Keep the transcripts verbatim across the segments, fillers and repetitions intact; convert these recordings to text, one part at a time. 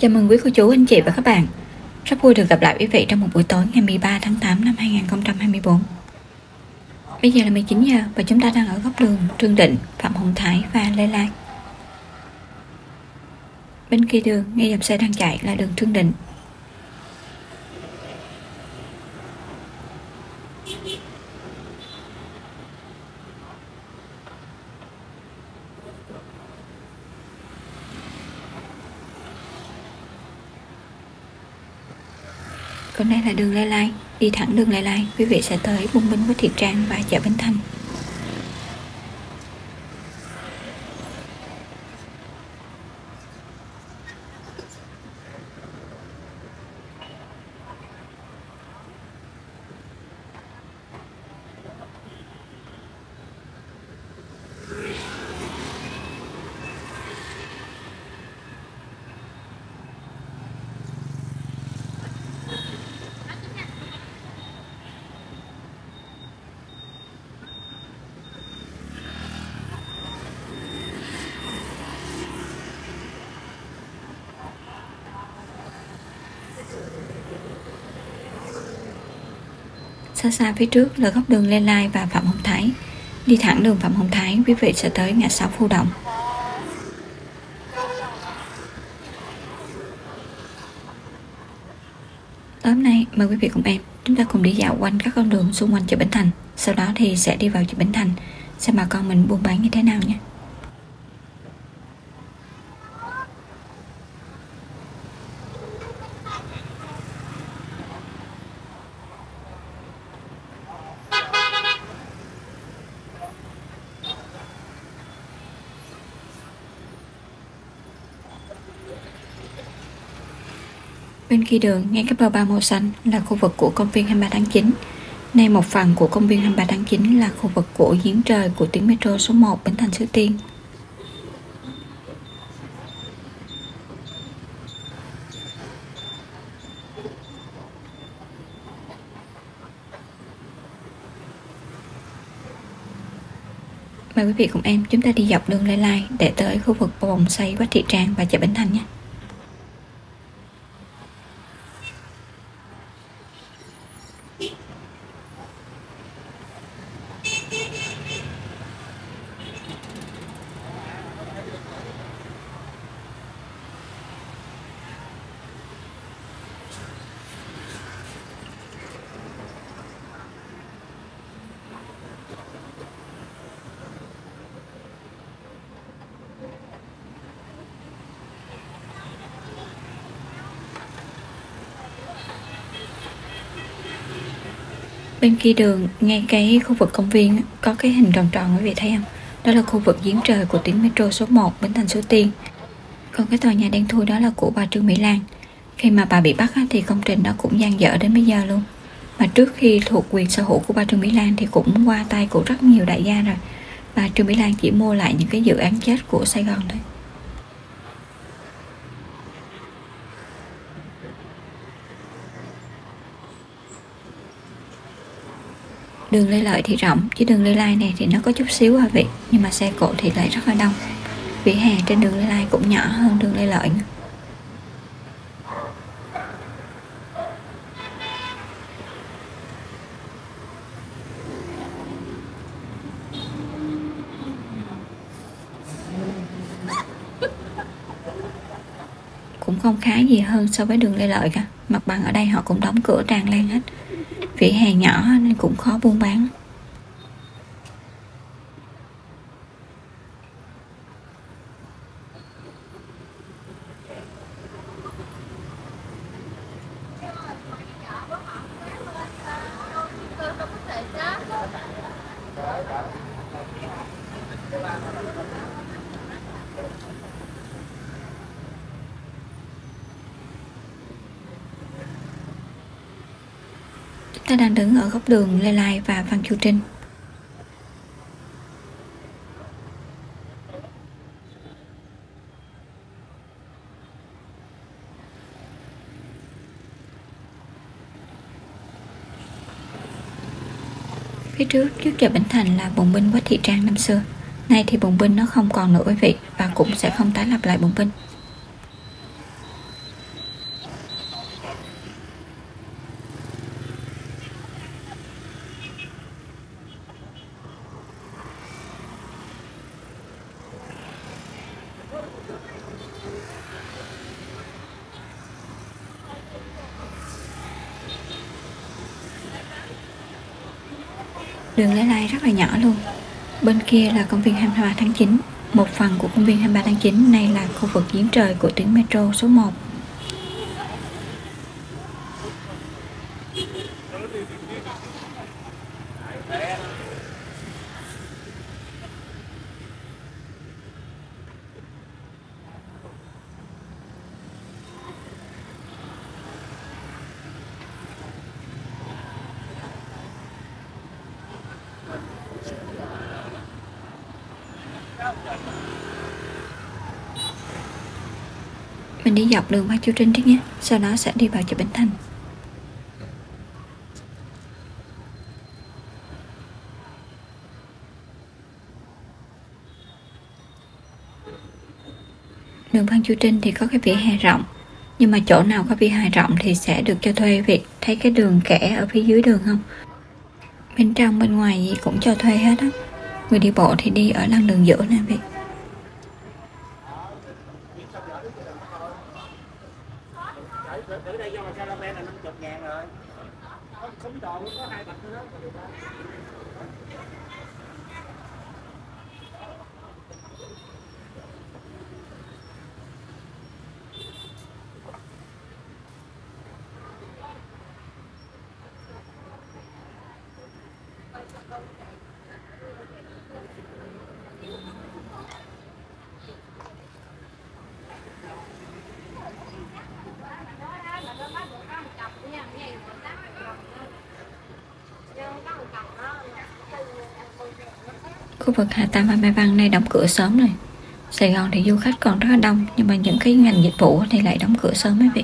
Chào mừng quý cô chú, anh chị và các bạn. Rất vui được gặp lại quý vị trong một buổi tối ngày mười ba tháng tám năm hai nghìn không trăm hai mươi tư. Bây giờ là mười chín giờ và chúng ta đang ở góc đường Trương Định, Phạm Hồng Thái và Lê Lai. Bên kia đường, ngay dòng xe đang chạy là đường Trương Định. Còn đây là đường Lê Lai. Đi thẳng đường Lê Lai, quý vị sẽ tới Bùng Binh với Thị Trang và chợ Bến Thành. Xa xa phía trước là góc đường Lê Lai và Phạm Hồng Thái. Đi thẳng đường Phạm Hồng Thái, quý vị sẽ tới ngã sáu Phù Động. Tối hôm nay mời quý vị cùng em chúng ta cùng đi dạo quanh các con đường xung quanh chợ Bến Thành. Sau đó thì sẽ đi vào chợ Bến Thành xem bà con mình buôn bán như thế nào nhé. Bên kia đường, ngay cái bờ bao màu xanh là khu vực của công viên hai mươi ba tháng chín. Nay một phần của công viên hai mươi ba tháng chín là khu vực của giếng trời của tuyến metro số một Bến Thành Suối Tiên. Mời quý vị cùng em chúng ta đi dọc đường Lê Lai để tới khu vực vòng xoay Quách Thị Trang và chợ Bến Thành nhé. Bên kia đường, ngay cái khu vực công viên có cái hình tròn tròn quý vị thấy không? Đó là khu vực giếng trời của tuyến metro số một Bến Thành Suối Tiên. Còn cái tòa nhà đen thui đó là của bà Trương Mỹ Lan. Khi mà bà bị bắt thì công trình đó cũng dang dở đến bây giờ luôn. Mà trước khi thuộc quyền sở hữu của bà Trương Mỹ Lan thì cũng qua tay của rất nhiều đại gia rồi. Bà Trương Mỹ Lan chỉ mua lại những cái dự án chết của Sài Gòn thôi. Đường Lê Lợi thì rộng, chứ đường Lê Lai này thì nó có chút xíu hả vị, nhưng mà xe cộ thì lại rất là đông. Vỉa hè trên đường Lê Lai cũng nhỏ hơn đường Lê Lợi nữa. Cũng không khá gì hơn so với đường Lê Lợi cả. Mặt bằng ở đây họ cũng đóng cửa tràn lan hết. Vỉa hè nhỏ nên cũng khó buôn bán. Ta đang đứng ở góc đường Lê Lai và Phan Chu Trinh. Phía trước, trước chợ Bến Thành là bùng binh Quách Thị Trang năm xưa. Nay thì bùng binh nó không còn nữa quý vị, và cũng sẽ không tái lập lại bùng binh. Đường Lê Lai rất là nhỏ luôn. Bên kia là công viên hai mươi ba tháng chín. Một phần của công viên hai mươi ba tháng chín này là khu vực giếng trời của tuyến metro số một. Mình đi dọc đường Phan Chu Trinh trước nhé, sau đó sẽ đi vào chợ Bến Thành. Đường Phan Chu Trinh thì có cái vỉa hè rộng, nhưng mà chỗ nào có vỉa hè rộng thì sẽ được cho thuê việc. Thấy cái đường kẻ ở phía dưới đường không? Bên trong bên ngoài gì cũng cho thuê hết á. Người đi bộ thì đi ở làn đường giữa nè vị. Khu vực Hà Tam và Mai Văn này đóng cửa sớm rồi. Sài Gòn thì du khách còn rất là đông, nhưng mà những cái ngành dịch vụ thì lại đóng cửa sớm mấy vị.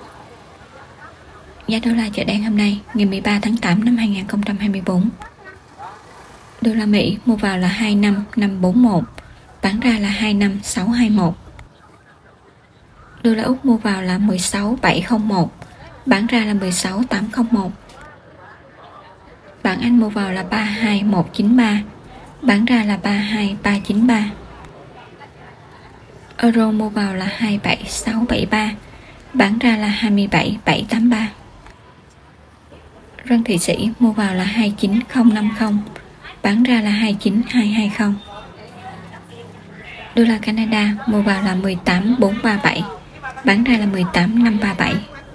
Giá đô la chợ đen hôm nay, ngày mười ba tháng tám năm hai nghìn không trăm hai mươi tư. Đô la Mỹ mua vào là hai mươi lăm nghìn năm trăm bốn mươi mốt, bán ra là hai mươi lăm nghìn sáu trăm hai mươi mốt. Đô la Úc mua vào là mười sáu nghìn bảy trăm mốt, bán ra là mười sáu nghìn tám trăm một. Bảng Anh mua vào là ba mươi hai nghìn một trăm chín mươi ba, bán ra là ba mươi hai nghìn ba trăm chín mươi ba. Euro mua vào là hai mươi bảy nghìn sáu trăm bảy mươi ba, bán ra là hai mươi bảy nghìn bảy trăm tám mươi ba. Rân Thụy Sĩ mua vào là hai mươi chín nghìn không trăm năm mươi, bán ra là hai mươi chín nghìn hai trăm hai mươi. Đô la Canada mua vào là mười tám nghìn bốn trăm ba mươi bảy, bán ra là mười tám nghìn năm trăm ba mươi bảy.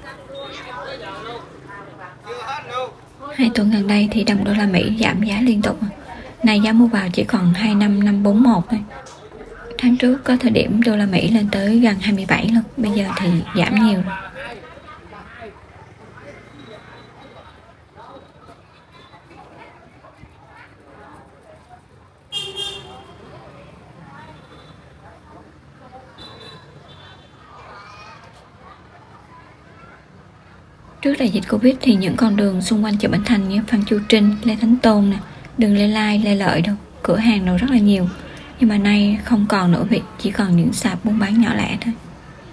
Hai tuần gần đây thì đồng đô la Mỹ giảm giá liên tục. Này giá mua vào chỉ còn hai mươi lăm nghìn năm trăm bốn mươi mốt thôi. Tháng trước có thời điểm đô la Mỹ lên tới gần hai mươi bảy luôn, bây giờ thì giảm nhiều rồi. Trước đại dịch Covid thì những con đường xung quanh chợ Bến Thành như Phan Chu Trinh, Lê Thánh Tôn nè, đường Lê Lai, Lê Lợi đâu, cửa hàng đâu rất là nhiều. Nhưng mà nay không còn nữa vị, chỉ còn những sạp buôn bán nhỏ lẻ thôi.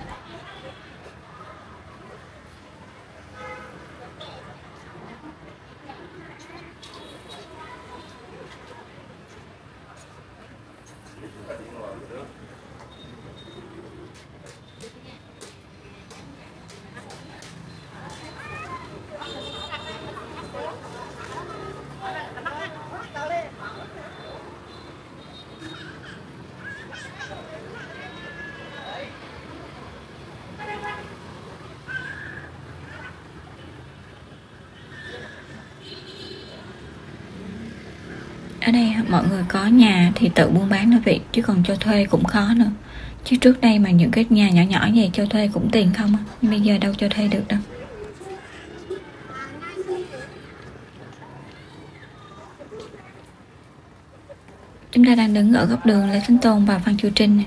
Ở đây mọi người có nhà thì tự buôn bán thôi vị, chứ còn cho thuê cũng khó nữa. Chứ trước đây mà những cái nhà nhỏ nhỏ vậy cho thuê cũng tiền không, nhưng bây giờ đâu cho thuê được đâu. Chúng ta đang đứng ở góc đường Lê Thánh Tôn và Phan Chu Trinh này.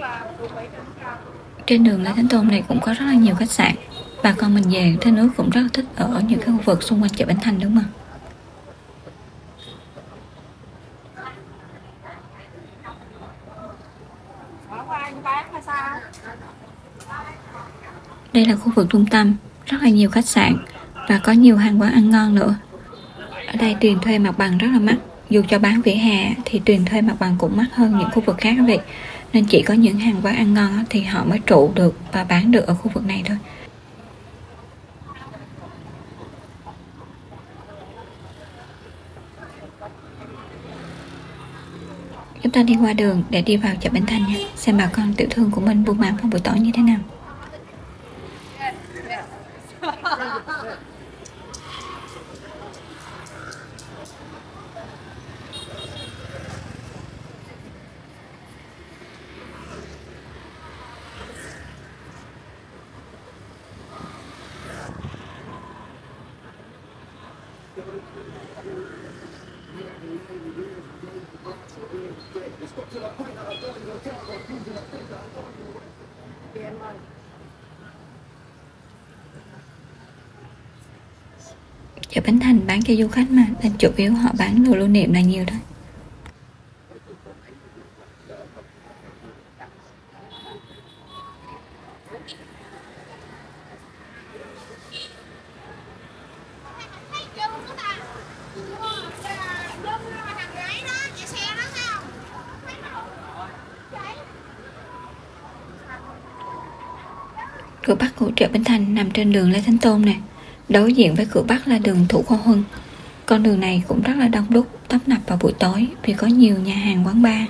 Trên đường Lê Thánh Tôn này cũng có rất là nhiều khách sạn. Bà con mình về Thế Nước cũng rất là thích ở những cái khu vực xung quanh chợ Bến Thành đúng không? Đây là khu vực trung tâm, rất là nhiều khách sạn và có nhiều hàng quán ăn ngon nữa. Ở đây tiền thuê mặt bằng rất là mắc. Dù cho bán vỉa hè thì tiền thuê mặt bằng cũng mắc hơn những khu vực khác quý vị. Nên chỉ có những hàng quán ăn ngon thì họ mới trụ được và bán được ở khu vực này thôi. Chúng ta đi qua đường để đi vào chợ Bến Thành nha. Xem bà con tiểu thương của mình buôn bán vào buổi tối như thế nào. Chợ Bến Thành bán cho du khách mà, nên chủ yếu họ bán đồ lưu niệm là nhiều thôi. Cửa Bắc của chợ Bến Thành nằm trên đường Lê Thánh Tôn này. Đối diện với cửa Bắc là đường Thủ Khoa Huân. Con đường này cũng rất là đông đúc, tấp nập vào buổi tối vì có nhiều nhà hàng quán bar.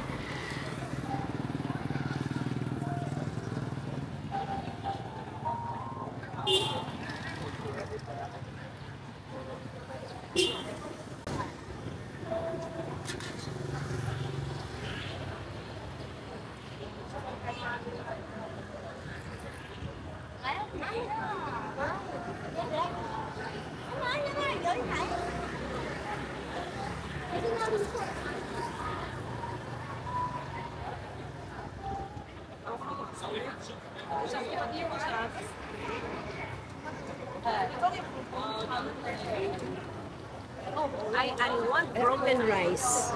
I, I want broken rice.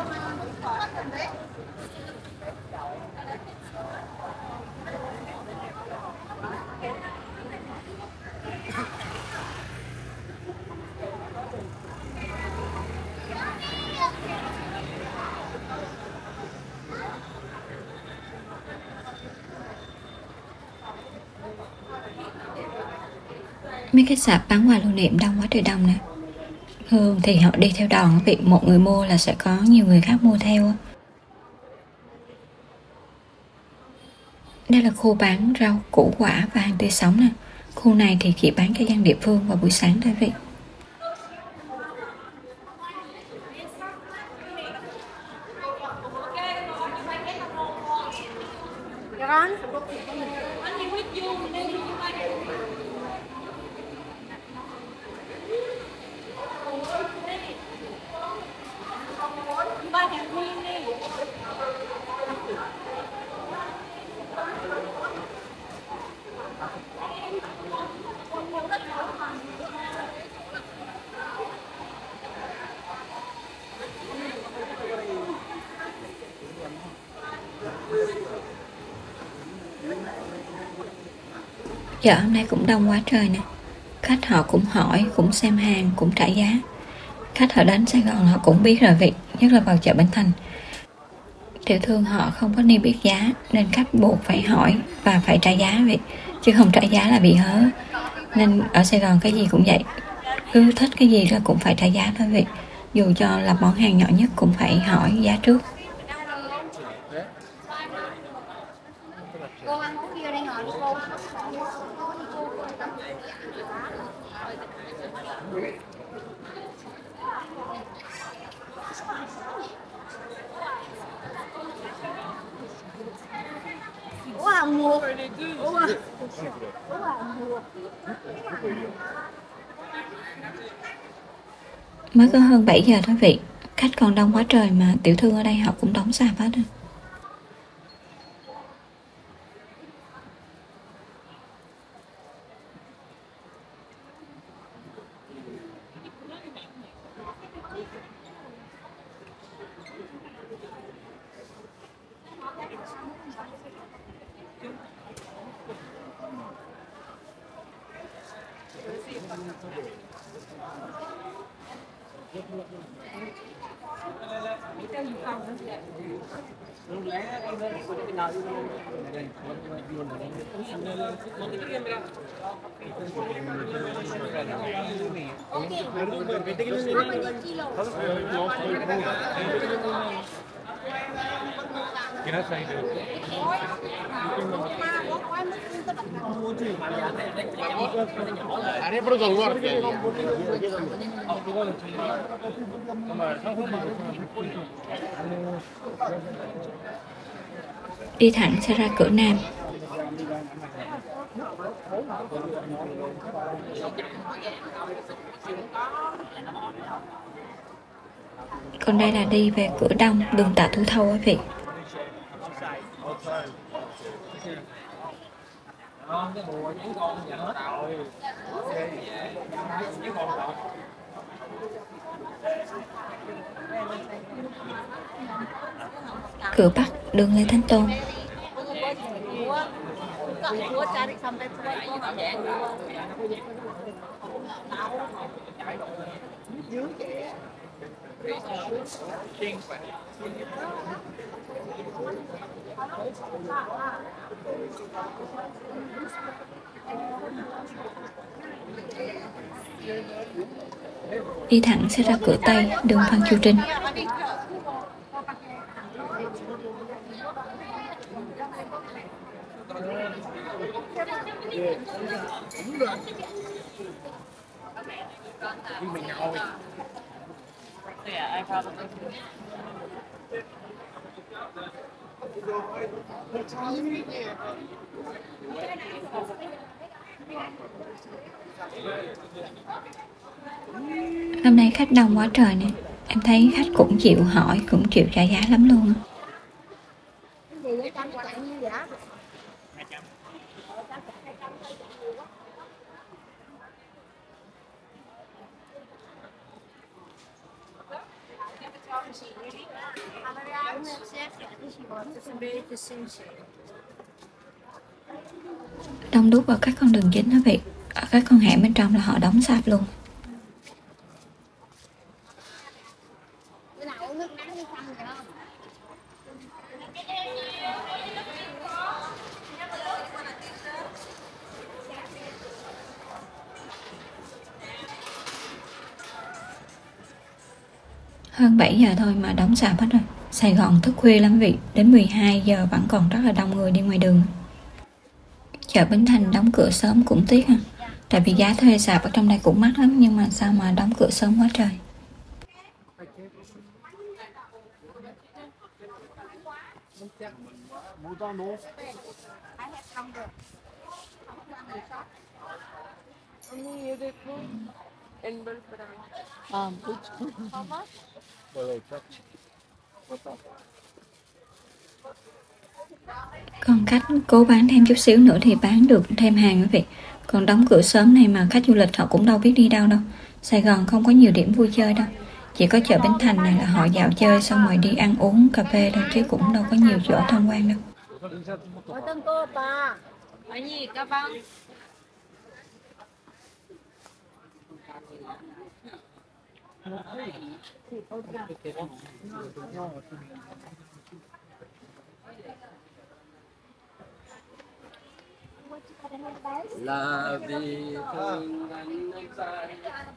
Mấy cái sạp bán quà lưu niệm đông quá trời đông nè. Thường thì họ đi theo đòn, vì một người mua là sẽ có nhiều người khác mua theo. Đây là khu bán rau củ quả và hàng tươi sống nè. Khu này thì chỉ bán cho dân địa phương vào buổi sáng thôi vị. Chợ hôm nay cũng đông quá trời nè. Khách họ cũng hỏi, cũng xem hàng, cũng trả giá. Khách họ đến Sài Gòn họ cũng biết rồi vị, nhất là vào chợ Bến Thành. Tiểu thương họ không có niêm yết giá nên khách buộc phải hỏi và phải trả giá vậy, chứ không trả giá là bị hớ. Nên ở Sài Gòn cái gì cũng vậy, cứ thích cái gì là cũng phải trả giá thôi vậy. Dù cho là món hàng nhỏ nhất cũng phải hỏi giá trước. Cô ăn món kia đây ngồi đi cô. Ủa à mua. Ủa à. Ủa à mua. Mới có hơn bảy giờ thôi vị. Khách còn đông quá trời mà tiểu thương ở đây họ cũng đóng sạp hết rồi. Ini perlu keluar. Đi thẳng sẽ ra cửa Nam. Còn đây là đi về cửa Đông, đường Tạ Thủ Thâu quý vị. Cửa Bắc, đường Lê Thánh Tôn. Đi thẳng sẽ ra cửa Tây, đường Phan Chu Trinh. Hôm nay khách đông quá trời nè. Em thấy khách cũng chịu hỏi, cũng chịu trả giá lắm luôn. Đông đúc ở các con đường chính đó vị. Ở các con hẻm bên trong là họ đóng sạp luôn. Hơn bảy giờ thôi mà đóng sạp hết rồi. Sài Gòn thức khuya lắm vị. Đến mười hai giờ vẫn còn rất là đông người đi ngoài đường. Chợ Bến Thành đóng cửa sớm cũng tiếc ha. Tại vì giá thuê sạp ở trong đây cũng mắc lắm. Nhưng mà sao mà đóng cửa sớm quá trời. Còn khách cố bán thêm chút xíu nữa thì bán được thêm hàng quý vị. Còn đóng cửa sớm này mà khách du lịch họ cũng đâu biết đi đâu đâu. Sài Gòn không có nhiều điểm vui chơi đâu. Chỉ có chợ Bến Thành này là họ dạo chơi xong rồi đi ăn uống cà phê thôi, chứ cũng đâu có nhiều chỗ tham quan đâu. Là vì thương anh sai.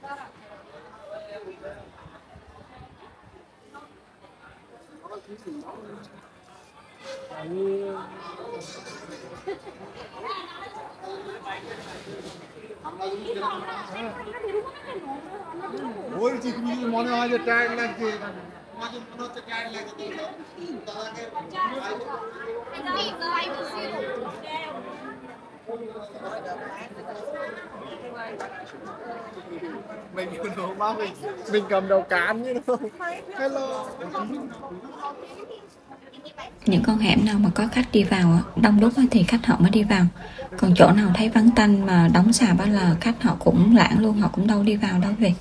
ওই যে তুমি মনে হয় যে টায়ার্ড লাগছে, মাঝে মনে হচ্ছে টায়ার্ড লাগছে, mình còn bao mình mình cầm đầu cán như đâu. Hello. Những con hẻm nào mà có khách đi vào đông đúc thì khách họ mới đi vào. Còn chỗ nào thấy vắng tanh mà đóng sạp là khách họ cũng lãng luôn, họ cũng đâu đi vào đâu về.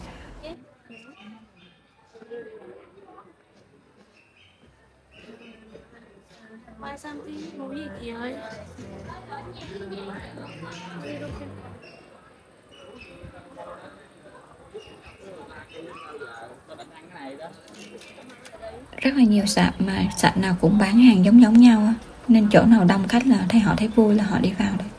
Buy something, mua gì chị ơi? Có đánh ăn cái này đó. rất là nhiều sạp mà sạp nào cũng bán hàng giống giống nhau á, nên chỗ nào đông khách là thấy họ thấy vui là họ đi vào đấy.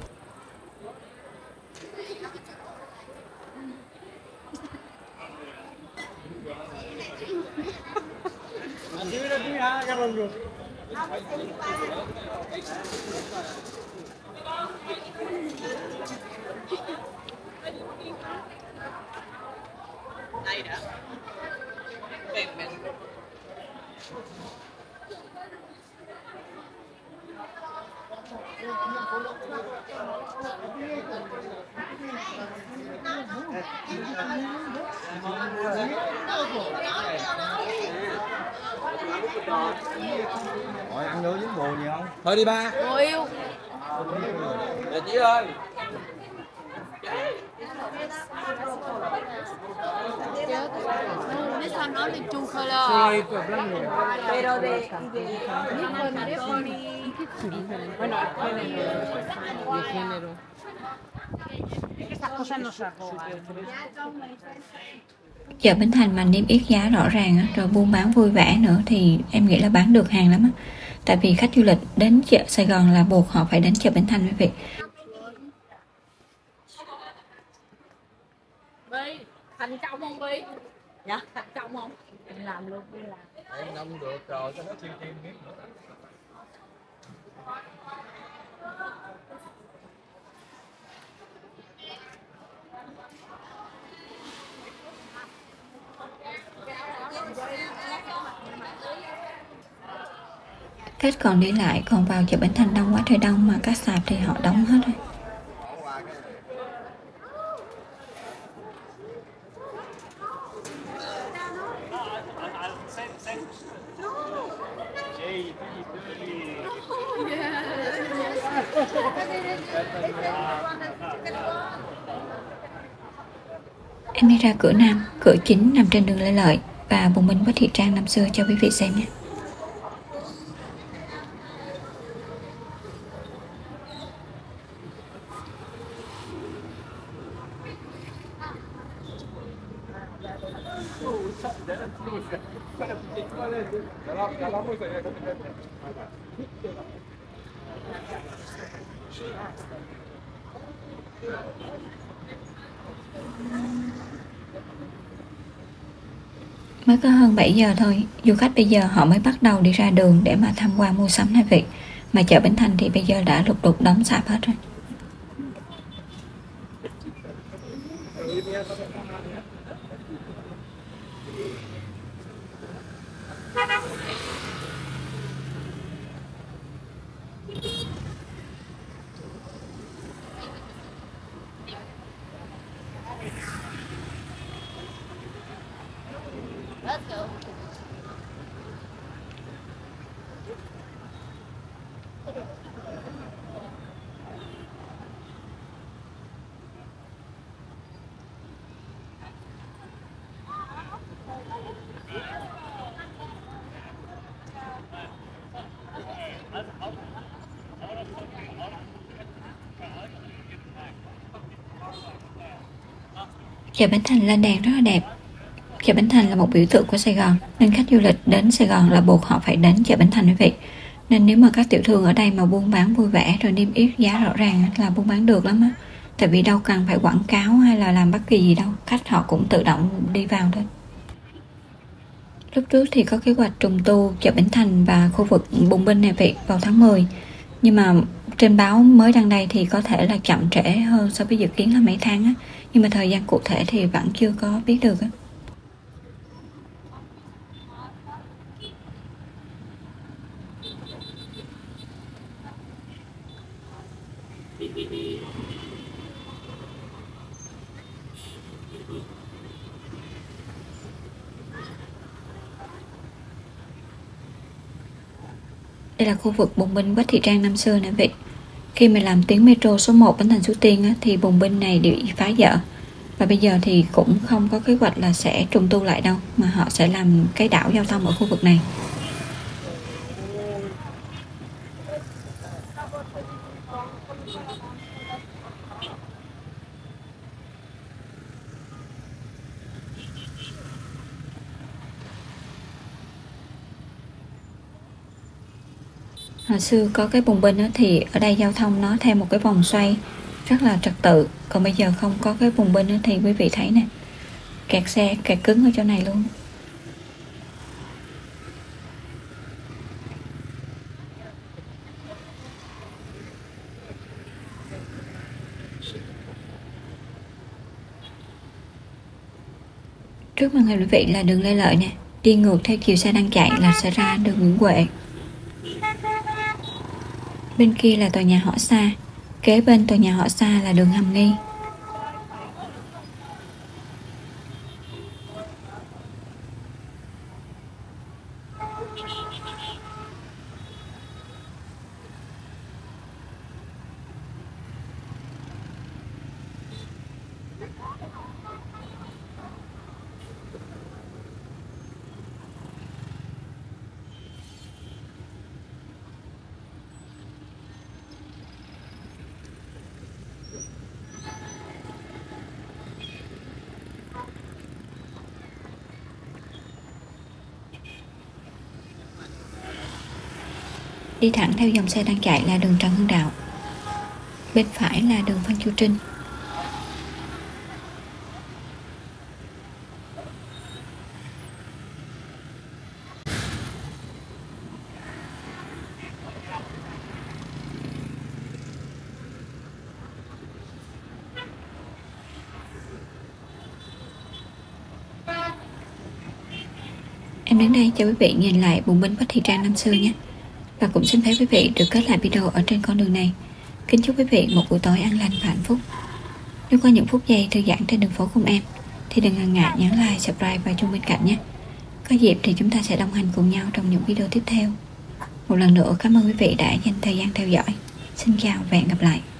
Đây đã. Rồi ăn vô với bồ nhiều không? Thôi đi ba. Bồ yêu. Nè chị ơi. This time only two color. Pero de, de Bueno, el género. El género. Estas cosas no se arrogan. Chợ Bến Thành mà niêm yết giá rõ ràng á, rồi buôn bán vui vẻ nữa thì em nghĩ là bán được hàng lắm á. Tại vì khách du lịch đến chợ Sài Gòn là buộc họ phải đến chợ Bến Thành quý vị. Bi, thành công không Bi? Dạ. Thành công không? Mình làm luôn, đi làm. Em năm được rồi, cho nó chiên chiên miếng nữa. Khách còn đi lại, còn vào chợ Bến Thành đông quá trời đông, mà các sạp thì họ đóng hết rồi. Em đi ra cửa Nam, cửa chính nằm trên đường Lê Lợi và bùng binh với thị trang năm xưa cho quý vị xem nhé. Mới có hơn bảy giờ thôi, du khách bây giờ họ mới bắt đầu đi ra đường để mà tham quan mua sắm này vị. Mà chợ Bến Thành thì bây giờ đã lục đục đóng sạp hết rồi. Let's go. Chợ Bến Thành lên đèn rất là đẹp. Chợ Bến Thành là một biểu tượng của Sài Gòn, nên khách du lịch đến Sài Gòn là buộc họ phải đến chợ Bến Thành quý vị. Nên nếu mà các tiểu thương ở đây mà buôn bán vui vẻ rồi niêm yết giá rõ ràng là buôn bán được lắm á. Tại vì đâu cần phải quảng cáo hay là làm bất kỳ gì đâu, khách họ cũng tự động đi vào thôi. Lúc trước thì có kế hoạch trùng tu chợ Bến Thành và khu vực Bùng Binh này vị vào tháng mười. Nhưng mà trên báo mới đăng đây thì có thể là chậm trễ hơn so với dự kiến là mấy tháng á. Nhưng mà thời gian cụ thể thì vẫn chưa có biết được á. Đây là khu vực Bùng Binh Quách Thị Trang năm xưa nè vị. Khi mà làm tuyến metro số một Bến Thành Suối Tiên á, thì Bùng Binh này bị phá dỡ. Và bây giờ thì cũng không có kế hoạch là sẽ trùng tu lại đâu, mà họ sẽ làm cái đảo giao thông ở khu vực này. Hồi xưa có cái bùng binh thì ở đây giao thông nó theo một cái vòng xoay rất là trật tự. Còn bây giờ không có cái bùng binh thì quý vị thấy nè, kẹt xe, kẹt cứng ở chỗ này luôn. Trước màn hình quý vị là đường Lê Lợi nè, đi ngược theo chiều xe đang chạy là sẽ ra đường Nguyễn Huệ. Bên kia là tòa nhà Hỏa Xa, kế bên tòa nhà Hỏa Xa là đường Hàm Nghi. Đi thẳng theo dòng xe đang chạy là đường Trần Hưng Đạo, bên phải là đường Phan Chu Trinh. Em đến đây cho quý vị nhìn lại bùng binh Bách Thị Trang năm xưa nhé. Và cũng xin phép quý vị được kết lại video ở trên con đường này. Kính chúc quý vị một buổi tối an lành và hạnh phúc. Nếu có những phút giây thư giãn trên đường phố cùng em thì đừng ngần ngại nhấn like, subscribe và chung bên cạnh nhé. Có dịp thì chúng ta sẽ đồng hành cùng nhau trong những video tiếp theo. Một lần nữa cảm ơn quý vị đã dành thời gian theo dõi. Xin chào và hẹn gặp lại.